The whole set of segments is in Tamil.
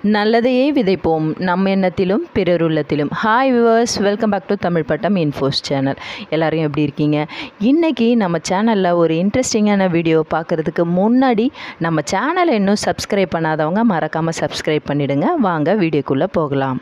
நல்லதையே விதைப்போம் நம் எண்ணத்திலும் பிறர் உள்ளத்திலும். Hi viewers, welcome back to Tamil Pattam infos channel. எல்லோரும் எப்படி இருக்கீங்க? இன்றைக்கி நம்ம சேனலில் ஒரு இன்ட்ரெஸ்டிங்கான வீடியோ பார்க்குறதுக்கு முன்னாடி நம்ம சேனலை இன்னும் சப்ஸ்கிரைப் பண்ணாதவங்க மறக்காமல் சப்ஸ்கிரைப் பண்ணிவிடுங்க. வாங்க வீடியோக்குள்ளே போகலாம்.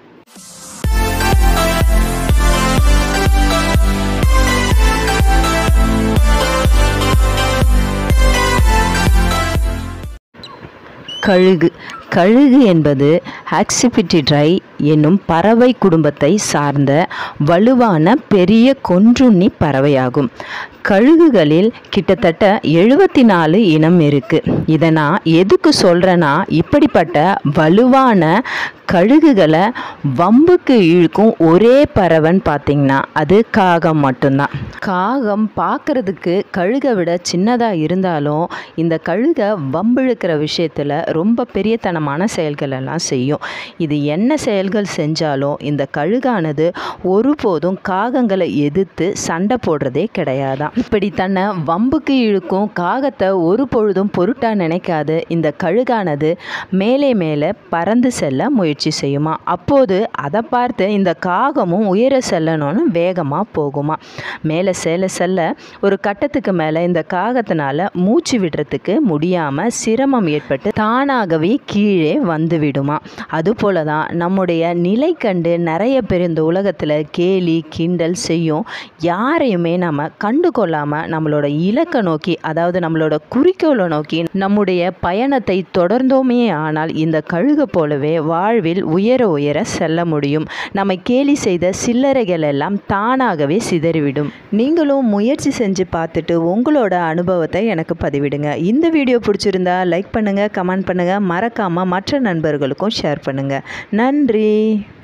கழுகு என்பது ஆக்சிபிடிடாய் என்னும் பறவை குடும்பத்தை சார்ந்த வலுவான பெரிய கொன்றுண்ணி பறவையாகும். கழுகுகளில் கிட்டத்தட்ட 74 இனம் இருக்குது. இதை நான் எதுக்கு சொல்கிறேன்னா, இப்படிப்பட்ட வலுவான கழுகுகளை வம்புக்கு இழுக்கும் ஒரே பறவைன்னு பார்த்திங்கன்னா அது காகம் மட்டும்தான். காகம் பார்க்குறதுக்கு கழுகை விட சின்னதாக இருந்தாலும் இந்த கழுகை வம்பிழுக்கிற விஷயத்தில் ரொம்ப பெரியத்தனமான செயல்கள் எல்லாம் செய்யும். இது என்ன செயல்கள் செஞ்சாலும் இந்த கழுகானது ஒருபோதும் காகங்களை எதிர்த்து சண்டை போடுறதே கிடையாதான். இப்படி தன்னை வம்புக்கு இழுக்கும் காகத்தை ஒரு பொழுதும் பொருட்டா நினைக்காது இந்த கழுகானது மேலே மேலே பறந்து செல்ல முயற்சி செய்யுமா. அப்போது அதை பார்த்து இந்த காகமும் உயர செல்லணும்னு வேகமாக போகுமா. மேலே செல்ல ஒரு கட்டத்துக்கு மேலே இந்த காகத்தினால மூச்சு விடுறதுக்கு முடியாமல் சிரமம் ஏற்பட்டு தானாகவே கீழே வந்து விடுமா. அதுபோல தான் நம்முடைய நிலை கண்டு நிறைய பேர் இந்த உலகத்தில் கேலி கிண்டல் செய்யும். யாரையுமே நம்ம கண்டு கொள்ளாமல் நம்மளோட இலக்கை நோக்கி, அதாவது நம்மளோட குறிக்கோளை நோக்கி நம்முடைய பயணத்தை தொடர்ந்தோமே ஆனால் இந்த கழுகை போலவே வாழ்வில் உயர உயர செல்ல முடியும். நம்மை கேலி செய்த சில்லறைகள் எல்லாம் தானாகவே சிதறிவிடும். நீங்களும் முயற்சி செஞ்சு பார்த்துட்டு உங்களோட அனுபவத்தை எனக்கு பதிவிடுங்க. இந்த வீடியோ பிடிச்சிருந்தா லைக் பண்ணுங்கள், கமெண்ட் பண்ணுங்கள், மறக்காமல் மற்ற நண்பர்களுக்கும் ஷேர் பண்ணுங்கள். நன்றி.